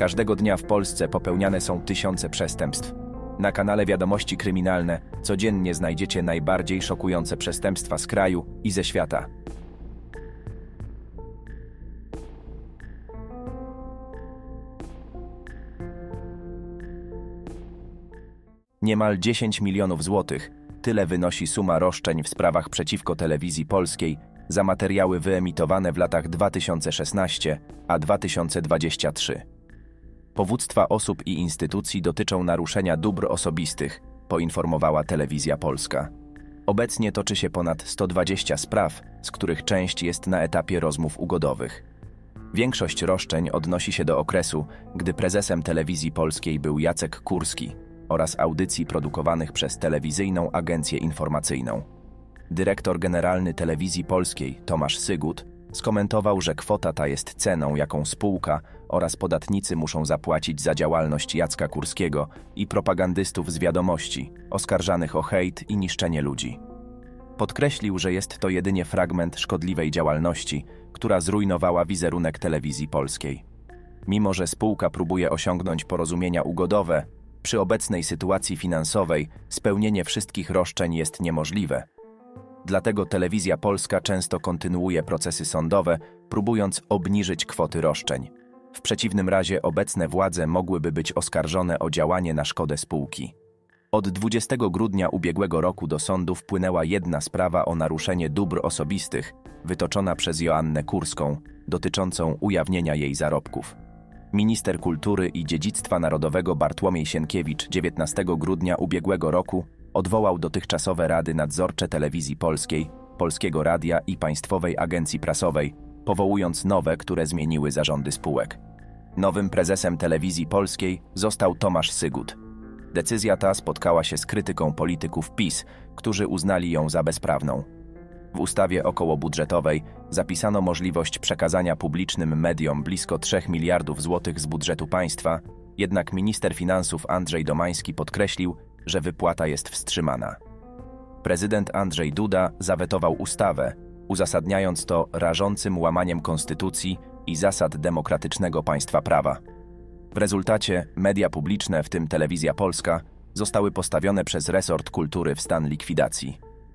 Każdego dnia w Polsce popełniane są tysiące przestępstw. Na kanale Wiadomości Kryminalne codziennie znajdziecie najbardziej szokujące przestępstwa z kraju i ze świata. Niemal 10 milionów złotych, tyle wynosi suma roszczeń w sprawach przeciwko Telewizji Polskiej za materiały wyemitowane w latach 2016 a 2023. Powództwa osób i instytucji dotyczą naruszenia dóbr osobistych, poinformowała Telewizja Polska. Obecnie toczy się ponad 120 spraw, z których część jest na etapie rozmów ugodowych. Większość roszczeń odnosi się do okresu, gdy prezesem Telewizji Polskiej był Jacek Kurski oraz audycji produkowanych przez Telewizyjną Agencję Informacyjną. Dyrektor generalny Telewizji Polskiej, Tomasz Sygut, skomentował, że kwota ta jest ceną, jaką spółka oraz podatnicy muszą zapłacić za działalność Jacka Kurskiego i propagandystów z Wiadomości, oskarżanych o hejt i niszczenie ludzi. Podkreślił, że jest to jedynie fragment szkodliwej działalności, która zrujnowała wizerunek Telewizji Polskiej. Mimo że spółka próbuje osiągnąć porozumienia ugodowe, przy obecnej sytuacji finansowej spełnienie wszystkich roszczeń jest niemożliwe. Dlatego Telewizja Polska często kontynuuje procesy sądowe, próbując obniżyć kwoty roszczeń. W przeciwnym razie obecne władze mogłyby być oskarżone o działanie na szkodę spółki. Od 20 grudnia ubiegłego roku do sądu wpłynęła jedna sprawa o naruszenie dóbr osobistych, wytoczona przez Joannę Kurską, dotyczącą ujawnienia jej zarobków. Minister Kultury i Dziedzictwa Narodowego Bartłomiej Sienkiewicz 19 grudnia ubiegłego roku odwołał dotychczasowe rady nadzorcze Telewizji Polskiej, Polskiego Radia i Państwowej Agencji Prasowej, powołując nowe, które zmieniły zarządy spółek. Nowym prezesem Telewizji Polskiej został Tomasz Sygut. Decyzja ta spotkała się z krytyką polityków PiS, którzy uznali ją za bezprawną. W ustawie okołobudżetowej zapisano możliwość przekazania publicznym mediom blisko 3 miliardów złotych z budżetu państwa, jednak minister finansów Andrzej Domański podkreślił, że wypłata jest wstrzymana. Prezydent Andrzej Duda zawetował ustawę, uzasadniając to rażącym łamaniem konstytucji i zasad demokratycznego państwa prawa. W rezultacie media publiczne, w tym Telewizja Polska, zostały postawione przez resort kultury w stan likwidacji.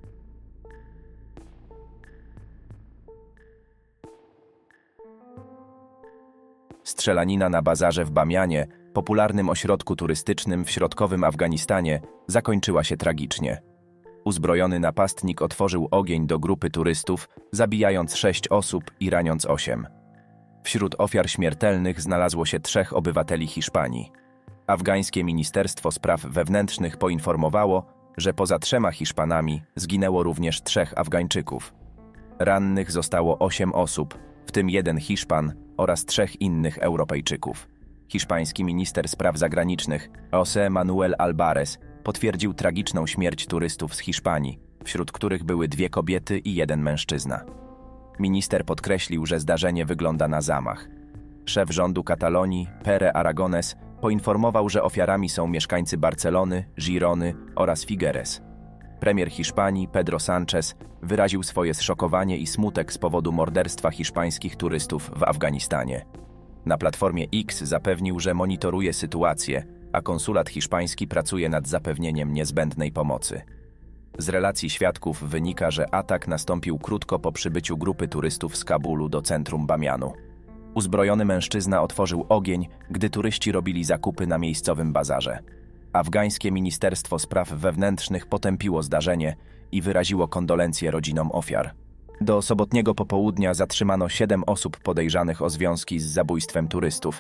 Strzelanina na bazarze w Bamianie, popularnym ośrodku turystycznym w środkowym Afganistanie, zakończyła się tragicznie. Uzbrojony napastnik otworzył ogień do grupy turystów, zabijając 6 osób i raniąc 8. Wśród ofiar śmiertelnych znalazło się 3 obywateli Hiszpanii. Afgańskie Ministerstwo Spraw Wewnętrznych poinformowało, że poza 3 Hiszpanami zginęło również 3 Afgańczyków. Rannych zostało 8 osób, w tym 1 Hiszpan oraz 3 innych Europejczyków. Hiszpański minister spraw zagranicznych, José Manuel Álvarez, potwierdził tragiczną śmierć turystów z Hiszpanii, wśród których były 2 kobiety i 1 mężczyzna. Minister podkreślił, że zdarzenie wygląda na zamach. Szef rządu Katalonii, Pere Aragonés, poinformował, że ofiarami są mieszkańcy Barcelony, Girony oraz Figueres. Premier Hiszpanii, Pedro Sánchez, wyraził swoje zszokowanie i smutek z powodu morderstwa hiszpańskich turystów w Afganistanie. Na platformie X zapewnił, że monitoruje sytuację, a konsulat hiszpański pracuje nad zapewnieniem niezbędnej pomocy. Z relacji świadków wynika, że atak nastąpił krótko po przybyciu grupy turystów z Kabulu do centrum Bamianu. Uzbrojony mężczyzna otworzył ogień, gdy turyści robili zakupy na miejscowym bazarze. Afgańskie Ministerstwo Spraw Wewnętrznych potępiło zdarzenie i wyraziło kondolencje rodzinom ofiar. Do sobotniego popołudnia zatrzymano 7 osób podejrzanych o związki z zabójstwem turystów.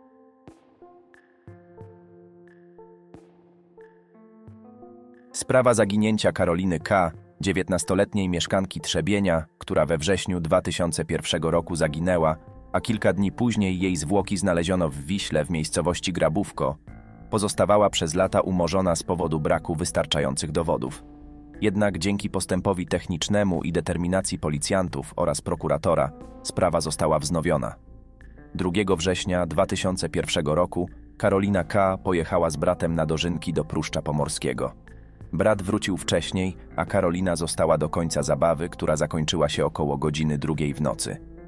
Sprawa zaginięcia Karoliny K., 19-letniej mieszkanki Trzebienia, która we wrześniu 2001 roku zaginęła, a kilka dni później jej zwłoki znaleziono w Wiśle w miejscowości Grabówko, pozostawała przez lata umorzona z powodu braku wystarczających dowodów. Jednak dzięki postępowi technicznemu i determinacji policjantów oraz prokuratora sprawa została wznowiona. 2 września 2001 roku Karolina K. pojechała z bratem na dożynki do Pruszcza Pomorskiego. Brat wrócił wcześniej, a Karolina została do końca zabawy, która zakończyła się około godziny 2 w nocy.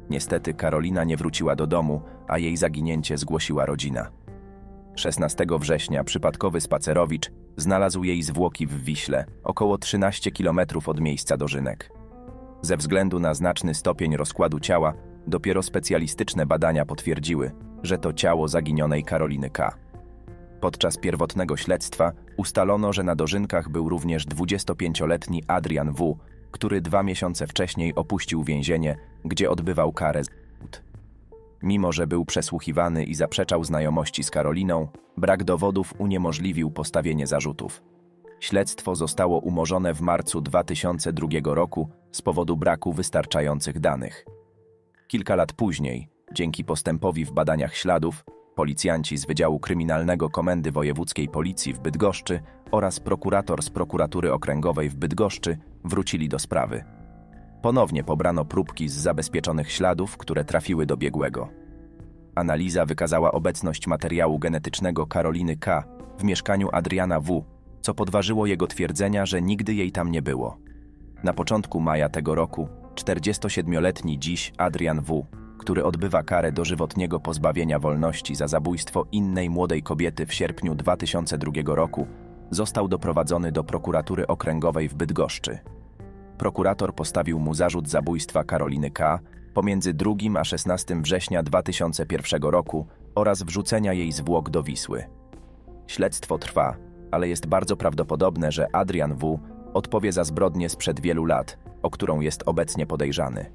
Niestety Karolina nie wróciła do domu, a jej zaginięcie zgłosiła rodzina. 16 września przypadkowy spacerowicz znalazł jej zwłoki w Wiśle, około 13 km od miejsca dożynek. Ze względu na znaczny stopień rozkładu ciała, dopiero specjalistyczne badania potwierdziły, że to ciało zaginionej Karoliny K. Podczas pierwotnego śledztwa ustalono, że na dożynkach był również 25-letni Adrian W., który 2 miesiące wcześniej opuścił więzienie, gdzie odbywał karę za gwałt. Mimo że był przesłuchiwany i zaprzeczał znajomości z Karoliną, brak dowodów uniemożliwił postawienie zarzutów. Śledztwo zostało umorzone w marcu 2002 roku z powodu braku wystarczających danych. Kilka lat później, dzięki postępowi w badaniach śladów, policjanci z Wydziału Kryminalnego Komendy Wojewódzkiej Policji w Bydgoszczy oraz prokurator z Prokuratury Okręgowej w Bydgoszczy wrócili do sprawy. Ponownie pobrano próbki z zabezpieczonych śladów, które trafiły do biegłego. Analiza wykazała obecność materiału genetycznego Karoliny K. w mieszkaniu Adriana W., co podważyło jego twierdzenia, że nigdy jej tam nie było. Na początku maja tego roku 47-letni dziś Adrian W., który odbywa karę dożywotniego pozbawienia wolności za zabójstwo innej młodej kobiety w sierpniu 2002 roku, został doprowadzony do Prokuratury Okręgowej w Bydgoszczy. Prokurator postawił mu zarzut zabójstwa Karoliny K. pomiędzy 2 a 16 września 2001 roku oraz wrzucenia jej zwłok do Wisły. Śledztwo trwa, ale jest bardzo prawdopodobne, że Adrian W. odpowie za zbrodnię sprzed wielu lat, o którą jest obecnie podejrzany.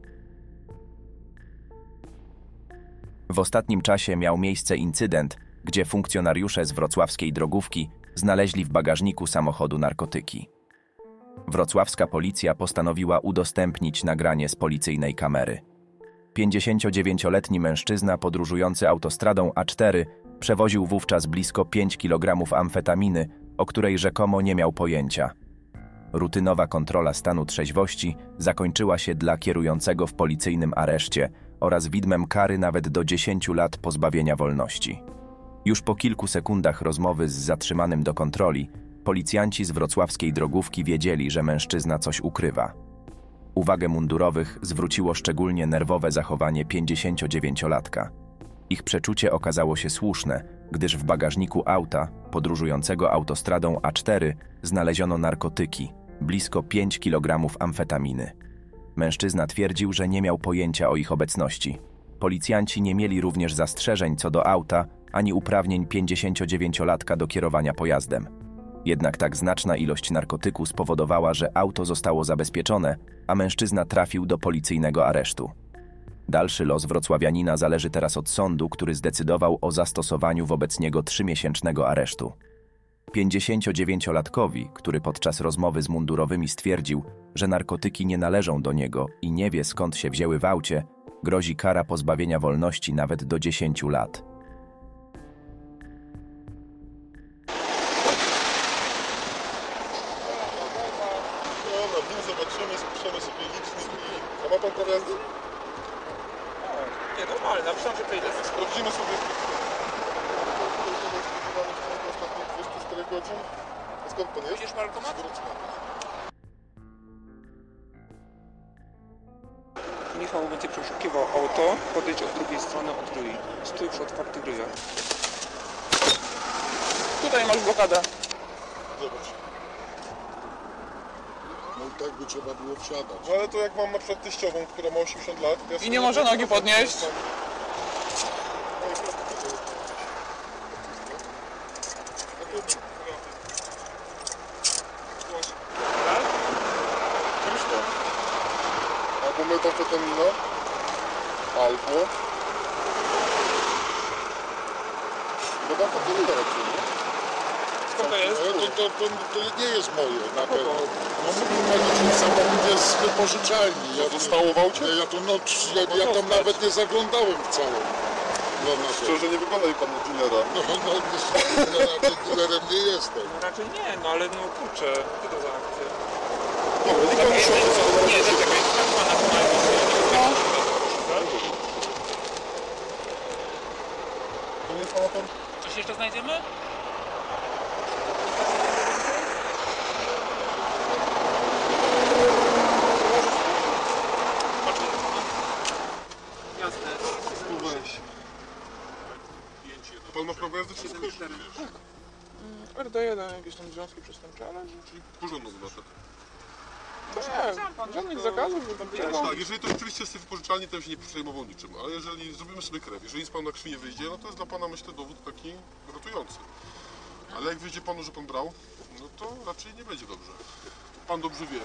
W ostatnim czasie miał miejsce incydent, gdzie funkcjonariusze z wrocławskiej drogówki znaleźli w bagażniku samochodu narkotyki. Wrocławska policja postanowiła udostępnić nagranie z policyjnej kamery. 59-letni mężczyzna podróżujący autostradą A4 przewoził wówczas blisko 5 kg amfetaminy, o której rzekomo nie miał pojęcia. Rutynowa kontrola stanu trzeźwości zakończyła się dla kierującego w policyjnym areszcie oraz widmem kary nawet do 10 lat pozbawienia wolności. Już po kilku sekundach rozmowy z zatrzymanym do kontroli, policjanci z wrocławskiej drogówki wiedzieli, że mężczyzna coś ukrywa. Uwagę mundurowych zwróciło szczególnie nerwowe zachowanie 59-latka. Ich przeczucie okazało się słuszne, gdyż w bagażniku auta, podróżującego autostradą A4, znaleziono narkotyki, blisko 5 kg amfetaminy. Mężczyzna twierdził, że nie miał pojęcia o ich obecności. Policjanci nie mieli również zastrzeżeń co do auta, ani uprawnień 59-latka do kierowania pojazdem. Jednak tak znaczna ilość narkotyku spowodowała, że auto zostało zabezpieczone, a mężczyzna trafił do policyjnego aresztu. Dalszy los wrocławianina zależy teraz od sądu, który zdecydował o zastosowaniu wobec niego 3-miesięcznego aresztu. 59-latkowi, który podczas rozmowy z mundurowymi stwierdził, że narkotyki nie należą do niego i nie wie, skąd się wzięły w aucie, grozi kara pozbawienia wolności nawet do 10 lat. Zobaczymy, spuszczamy sobie licznik i... A ma pan prawo jazdy? Nie, normalne, myślałem, że to ile. Sprawdzimy sobie... Ostatnie 24 godzin. A skąd pan jest? Widzisz malkomat? Michał będzie przeszukiwał auto, podejdź od drugiej strony od rui. Stój przy otwartych ryjach. Tutaj masz blokadę. Zobacz. No i tak by trzeba było wsiadać. No ale to jak mam na przykład teściową, która ma 80 lat... Ja I nie może nogi podnieść? Czymś to? Albo metamfetamina, albo... Metamfetamina raczej, nie? Skąd to jest? Ale to nie jest moje na pewno. No mówi pani, że samochód jest z wypożyczalni. Zostało w aucie? Ja tam nawet nie zaglądałem w całą. No, na to. Szczerze, nie wygląda mi pan na dealera. No, dealerem nie jestem. No raczej nie, no ale no kurczę, co to za akcja? Dobra, niech pan usiądzie za Nie, zaczekaj, tak pana To nie jest pana pan? Coś jeszcze znajdziemy? Pan ma prawo jazdy wszystko? RD1, jakieś tam związki przestępcze, ale Czyli porządną znaczek. to nie, żadnych zakazów, że tam przyjechał. Tak, jeżeli to rzeczywiście jest wypożyczalnie, to bym się nie przejmował niczym, ale jeżeli zrobimy sobie krew, jeżeli z pan na krwi nie wyjdzie, no to jest dla pana, myślę, dowód taki ratujący. Ale jak wyjdzie panu, że pan brał, no to raczej nie będzie dobrze. Pan dobrze wie.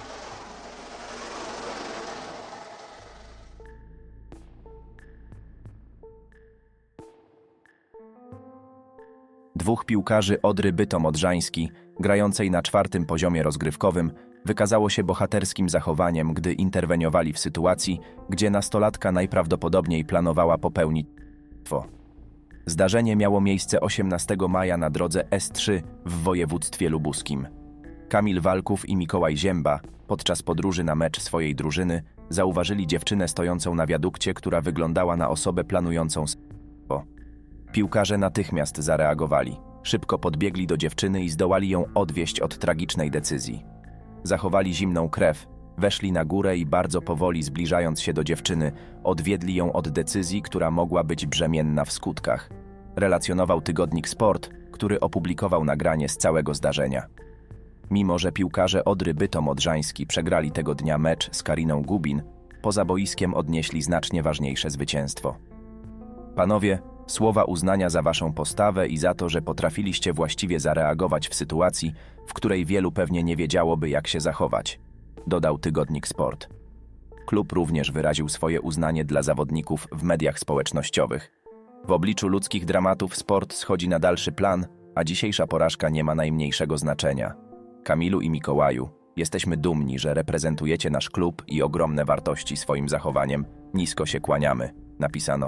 Dwóch piłkarzy Odry Bytom-Odrzański, grającej na 4. poziomie rozgrywkowym, wykazało się bohaterskim zachowaniem, gdy interweniowali w sytuacji, gdzie nastolatka najprawdopodobniej planowała popełnić przestępstwo. Zdarzenie miało miejsce 18 maja na drodze S3 w województwie lubuskim. Kamil Walków i Mikołaj Zięba, podczas podróży na mecz swojej drużyny, zauważyli dziewczynę stojącą na wiadukcie, która wyglądała na osobę planującą przestępstwo. Piłkarze natychmiast zareagowali. Szybko podbiegli do dziewczyny i zdołali ją odwieźć od tragicznej decyzji. Zachowali zimną krew, weszli na górę i bardzo powoli zbliżając się do dziewczyny, odwiedli ją od decyzji, która mogła być brzemienna w skutkach. Relacjonował tygodnik Sport, który opublikował nagranie z całego zdarzenia. Mimo że piłkarze Odry Bytom-Odrzański przegrali tego dnia mecz z Kariną Gubin, poza boiskiem odnieśli znacznie ważniejsze zwycięstwo. Panowie, słowa uznania za waszą postawę i za to, że potrafiliście właściwie zareagować w sytuacji, w której wielu pewnie nie wiedziałoby, jak się zachować, dodał tygodnik Sport. Klub również wyraził swoje uznanie dla zawodników w mediach społecznościowych. W obliczu ludzkich dramatów sport schodzi na dalszy plan, a dzisiejsza porażka nie ma najmniejszego znaczenia. Kamilu i Mikołaju, jesteśmy dumni, że reprezentujecie nasz klub i ogromne wartości swoim zachowaniem. Nisko się kłaniamy, napisano.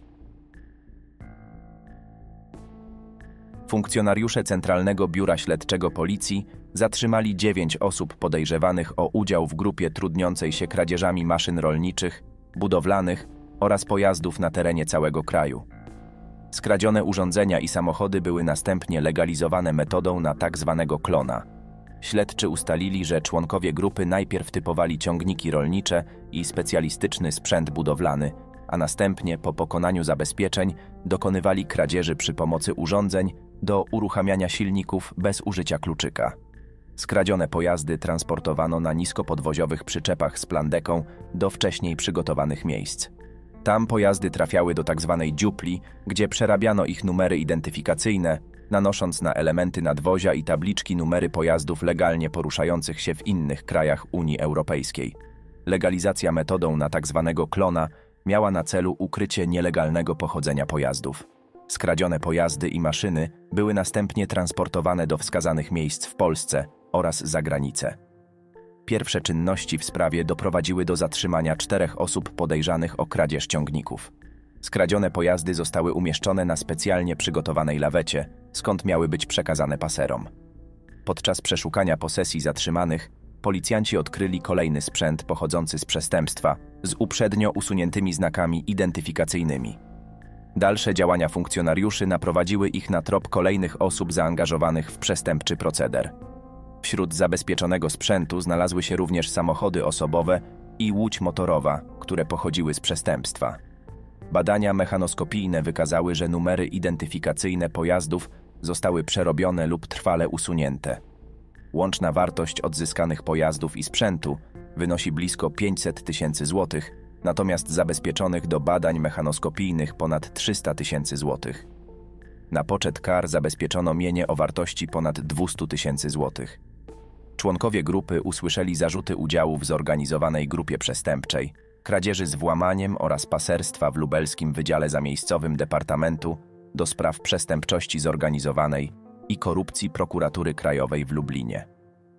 Funkcjonariusze Centralnego Biura Śledczego Policji zatrzymali 9 osób podejrzewanych o udział w grupie trudniącej się kradzieżami maszyn rolniczych, budowlanych oraz pojazdów na terenie całego kraju. Skradzione urządzenia i samochody były następnie legalizowane metodą na tzw. klona. Śledczy ustalili, że członkowie grupy najpierw typowali ciągniki rolnicze i specjalistyczny sprzęt budowlany, a następnie po pokonaniu zabezpieczeń dokonywali kradzieży przy pomocy urządzeń do uruchamiania silników bez użycia kluczyka. Skradzione pojazdy transportowano na niskopodwoziowych przyczepach z plandeką do wcześniej przygotowanych miejsc. Tam pojazdy trafiały do tzw. dziupli, gdzie przerabiano ich numery identyfikacyjne, nanosząc na elementy nadwozia i tabliczki numery pojazdów legalnie poruszających się w innych krajach Unii Europejskiej. Legalizacja metodą na tzw. klona miała na celu ukrycie nielegalnego pochodzenia pojazdów. Skradzione pojazdy i maszyny były następnie transportowane do wskazanych miejsc w Polsce oraz za granicę. Pierwsze czynności w sprawie doprowadziły do zatrzymania 4 osób podejrzanych o kradzież ciągników. Skradzione pojazdy zostały umieszczone na specjalnie przygotowanej lawecie, skąd miały być przekazane paserom. Podczas przeszukania posesji zatrzymanych, policjanci odkryli kolejny sprzęt pochodzący z przestępstwa z uprzednio usuniętymi znakami identyfikacyjnymi. Dalsze działania funkcjonariuszy naprowadziły ich na trop kolejnych osób zaangażowanych w przestępczy proceder. Wśród zabezpieczonego sprzętu znalazły się również samochody osobowe i łódź motorowa, które pochodziły z przestępstwa. Badania mechanoskopijne wykazały, że numery identyfikacyjne pojazdów zostały przerobione lub trwale usunięte. Łączna wartość odzyskanych pojazdów i sprzętu wynosi blisko 500 000 złotych, natomiast zabezpieczonych do badań mechanoskopijnych ponad 300 000 złotych. Na poczet kar zabezpieczono mienie o wartości ponad 200 000 złotych. Członkowie grupy usłyszeli zarzuty udziału w zorganizowanej grupie przestępczej, kradzieży z włamaniem oraz paserstwa w lubelskim Wydziale Zamiejscowym Departamentu do spraw przestępczości zorganizowanej i korupcji Prokuratury Krajowej w Lublinie.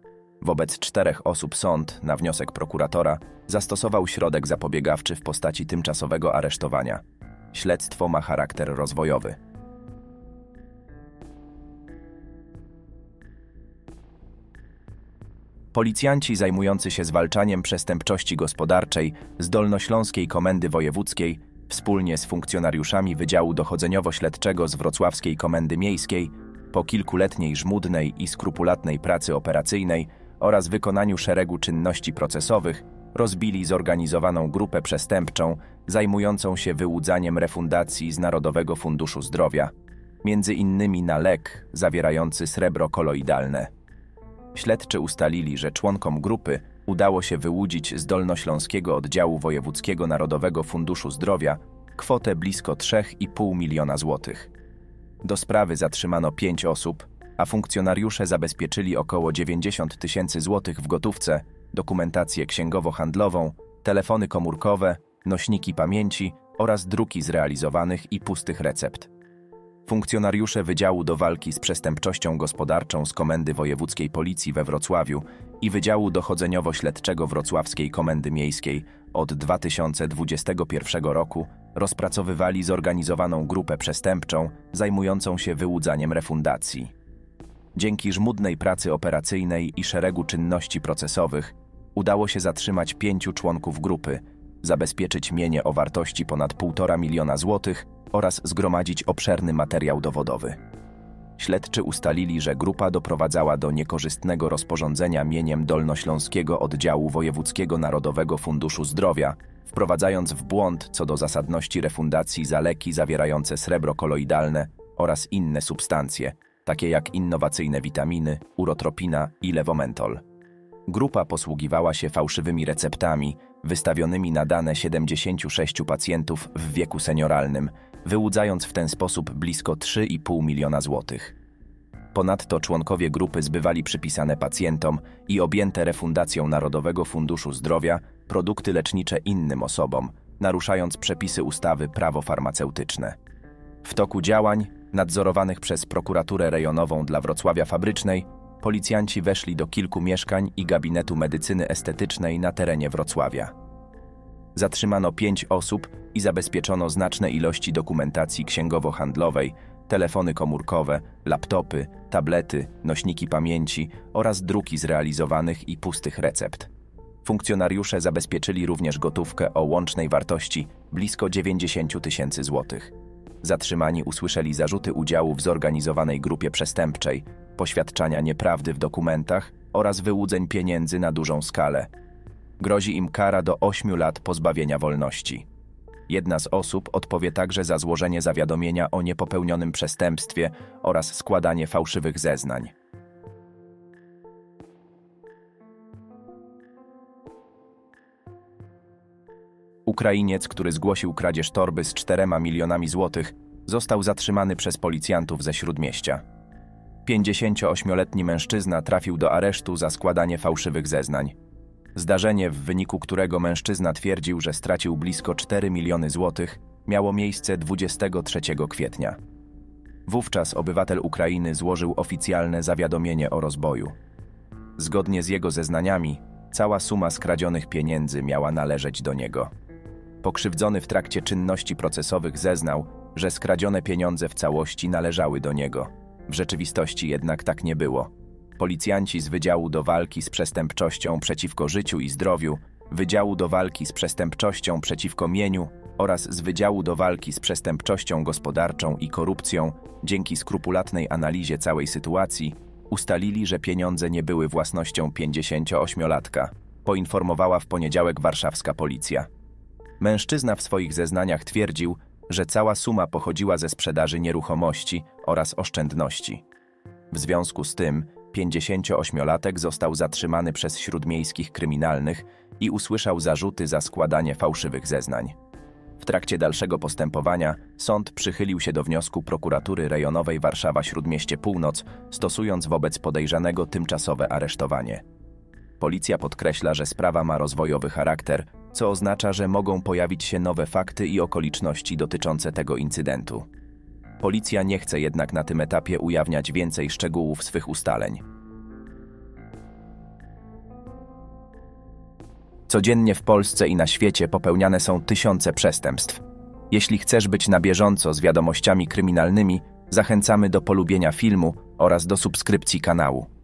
Wobec 4 osób sąd, na wniosek prokuratora, zastosował środek zapobiegawczy w postaci tymczasowego aresztowania. Śledztwo ma charakter rozwojowy. Policjanci zajmujący się zwalczaniem przestępczości gospodarczej z Dolnośląskiej Komendy Wojewódzkiej wspólnie z funkcjonariuszami Wydziału Dochodzeniowo-Śledczego z Wrocławskiej Komendy Miejskiej po kilkuletniej żmudnej i skrupulatnej pracy operacyjnej oraz wykonaniu szeregu czynności procesowych rozbili zorganizowaną grupę przestępczą zajmującą się wyłudzaniem refundacji z Narodowego Funduszu Zdrowia, między innymi na lek zawierający srebro koloidalne. Śledczy ustalili, że członkom grupy udało się wyłudzić z Dolnośląskiego Oddziału Wojewódzkiego Narodowego Funduszu Zdrowia kwotę blisko 3,5 miliona złotych. Do sprawy zatrzymano 5 osób, a funkcjonariusze zabezpieczyli około 90 000 złotych w gotówce, dokumentację księgowo-handlową, telefony komórkowe, nośniki pamięci oraz druki zrealizowanych i pustych recept. Funkcjonariusze Wydziału do Walki z Przestępczością Gospodarczą z Komendy Wojewódzkiej Policji we Wrocławiu i Wydziału Dochodzeniowo-Śledczego Wrocławskiej Komendy Miejskiej od 2021 roku rozpracowywali zorganizowaną grupę przestępczą zajmującą się wyłudzaniem refundacji. Dzięki żmudnej pracy operacyjnej i szeregu czynności procesowych udało się zatrzymać 5 członków grupy, zabezpieczyć mienie o wartości ponad 1,5 miliona złotych oraz zgromadzić obszerny materiał dowodowy. Śledczy ustalili, że grupa doprowadzała do niekorzystnego rozporządzenia mieniem Dolnośląskiego Oddziału Wojewódzkiego Narodowego Funduszu Zdrowia, wprowadzając w błąd co do zasadności refundacji za leki zawierające srebro koloidalne oraz inne substancje, takie jak innowacyjne witaminy, urotropina i levomentol. Grupa posługiwała się fałszywymi receptami wystawionymi na dane 76 pacjentów w wieku senioralnym, wyłudzając w ten sposób blisko 3,5 miliona złotych. Ponadto członkowie grupy zbywali przypisane pacjentom i objęte refundacją Narodowego Funduszu Zdrowia produkty lecznicze innym osobom, naruszając przepisy ustawy Prawo farmaceutyczne. W toku działań, nadzorowanych przez Prokuraturę Rejonową dla Wrocławia Fabrycznej, policjanci weszli do kilku mieszkań i gabinetu medycyny estetycznej na terenie Wrocławia. Zatrzymano 5 osób i zabezpieczono znaczne ilości dokumentacji księgowo-handlowej, telefony komórkowe, laptopy, tablety, nośniki pamięci oraz druki zrealizowanych i pustych recept. Funkcjonariusze zabezpieczyli również gotówkę o łącznej wartości blisko 90 000 złotych. Zatrzymani usłyszeli zarzuty udziału w zorganizowanej grupie przestępczej, poświadczania nieprawdy w dokumentach oraz wyłudzeń pieniędzy na dużą skalę. Grozi im kara do 8 lat pozbawienia wolności. Jedna z osób odpowie także za złożenie zawiadomienia o niepopełnionym przestępstwie oraz składanie fałszywych zeznań. Ukrainiec, który zgłosił kradzież torby z 4 milionami złotych, został zatrzymany przez policjantów ze Śródmieścia. 58-letni mężczyzna trafił do aresztu za składanie fałszywych zeznań. Zdarzenie, w wyniku którego mężczyzna twierdził, że stracił blisko 4 miliony złotych, miało miejsce 23 kwietnia. Wówczas obywatel Ukrainy złożył oficjalne zawiadomienie o rozboju. Zgodnie z jego zeznaniami, cała suma skradzionych pieniędzy miała należeć do niego. Pokrzywdzony w trakcie czynności procesowych zeznał, że skradzione pieniądze w całości należały do niego. W rzeczywistości jednak tak nie było. Policjanci z Wydziału do Walki z Przestępczością przeciwko Życiu i Zdrowiu, Wydziału do Walki z Przestępczością przeciwko Mieniu oraz z Wydziału do Walki z Przestępczością Gospodarczą i Korupcją, dzięki skrupulatnej analizie całej sytuacji, ustalili, że pieniądze nie były własnością 58-latka, poinformowała w poniedziałek warszawska policja. Mężczyzna w swoich zeznaniach twierdził, że cała suma pochodziła ze sprzedaży nieruchomości oraz oszczędności. W związku z tym 58-latek został zatrzymany przez śródmiejskich kryminalnych i usłyszał zarzuty za składanie fałszywych zeznań. W trakcie dalszego postępowania sąd przychylił się do wniosku Prokuratury Rejonowej Warszawa-Śródmieście Północ, stosując wobec podejrzanego tymczasowe aresztowanie. Policja podkreśla, że sprawa ma rozwojowy charakter, co oznacza, że mogą pojawić się nowe fakty i okoliczności dotyczące tego incydentu. Policja nie chce jednak na tym etapie ujawniać więcej szczegółów swych ustaleń. Codziennie w Polsce i na świecie popełniane są tysiące przestępstw. Jeśli chcesz być na bieżąco z wiadomościami kryminalnymi, zachęcamy do polubienia filmu oraz do subskrypcji kanału.